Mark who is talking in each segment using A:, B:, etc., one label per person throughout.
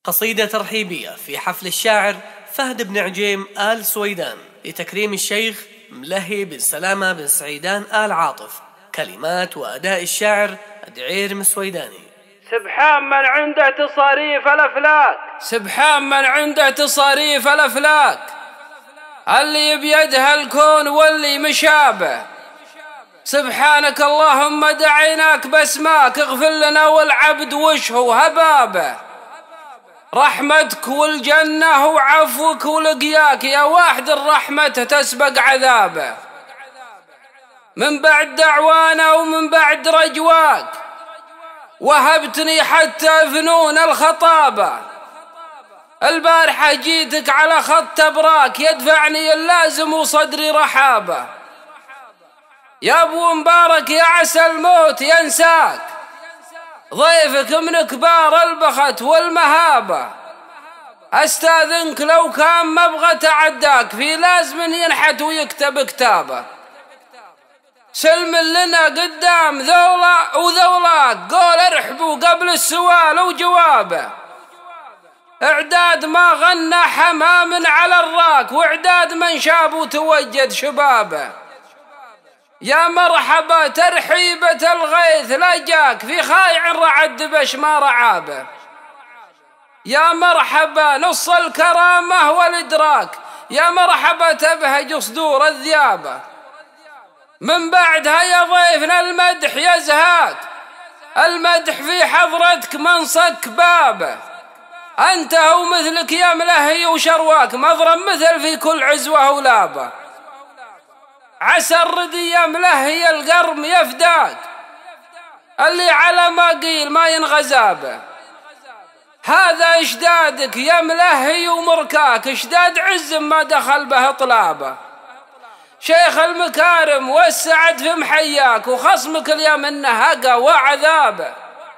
A: قصيدة ترحيبية في حفل الشاعر فهد بن عجيم آل سويدان لتكريم الشيخ ملهي بن سلامة بن سعيدان آل عاطف. كلمات وأداء الشاعر دعير مسويداني.
B: سبحان من عنده تصاريف الأفلاك، سبحان من عنده تصاريف الأفلاك، اللي بيدها الكون واللي مشابه. سبحانك اللهم دعيناك باسماك، اغفر لنا والعبد وش هو هبابه. رحمتك والجنة وعفوك ولقياك، يا واحد الرحمة تسبق عذابه. من بعد دعوانا ومن بعد رجواك، وهبتني حتى فنون الخطابة. البارحة جيتك على خط براك، يدفعني اللازم وصدري رحابة. يا ابو مبارك يا عسى الموت ينساك، ضيفك من كبار البخت والمهابة. استاذنك لو كان مبغى تعداك، في لازم ينحت ويكتب كتابه. سلم لنا قدام ذولا وذولاك، قول ارحبوا قبل السؤال وجوابه. اعداد ما غنى حمام على الراك، واعداد من شاب وتوجد شبابه. يا مرحبا ترحيبة الغيث لا جاك، في خايع رعد بش ما رعابه. يا مرحبا نص الكرامة والإدراك، يا مرحبا تبهج صدور الذيابة. من بعدها يا ضيفنا المدح يزهاك، المدح في حضرتك منصك بابه. أنت ومثلك يا ملهي وشرواك، مضرب مثل في كل عزوة ولابه. عسى الردي يا ملهي القرم يفداك، اللي على ما قيل ما ينغزابه. هذا اشدادك يا ملهي ومركاك، اشداد عز ما دخل به طلابه. شيخ المكارم والسعد في محياك، وخصمك اليوم انه هقى وعذابه.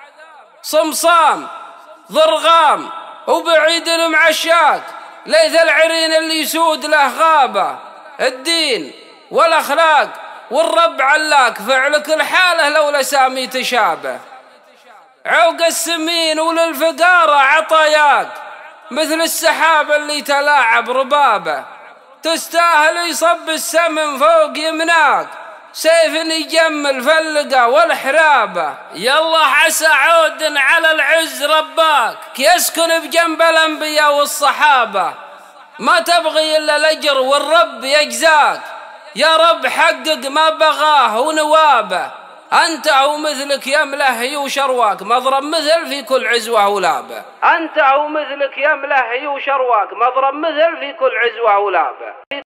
B: صمصام ضرغام وبعيد المعشاك، ليث العرين اللي يسود له غابه. الدين والاخلاق والرب علاك، فعلك الحاله لولا سامي تشابه. عوق السمين وللفقاره عطاياك، مثل السحاب اللي تلاعب ربابه. تستاهل يصب السمن فوق يمناك، سيف يجمل فلقه والحرابه. يالله عسى عود على العز رباك، يسكن بجنب الانبياء والصحابه. ما تبغي الا الاجر والرب يجزاك، يا رب حقق ما بغاه ونوابه. أنت ومثلك يا ملهي وشرواك، مضرب مثل في كل عزوة ولابه. أنت ومثلك يا ملهي وشرواك، مضرب مثل في كل عزوة ولابه.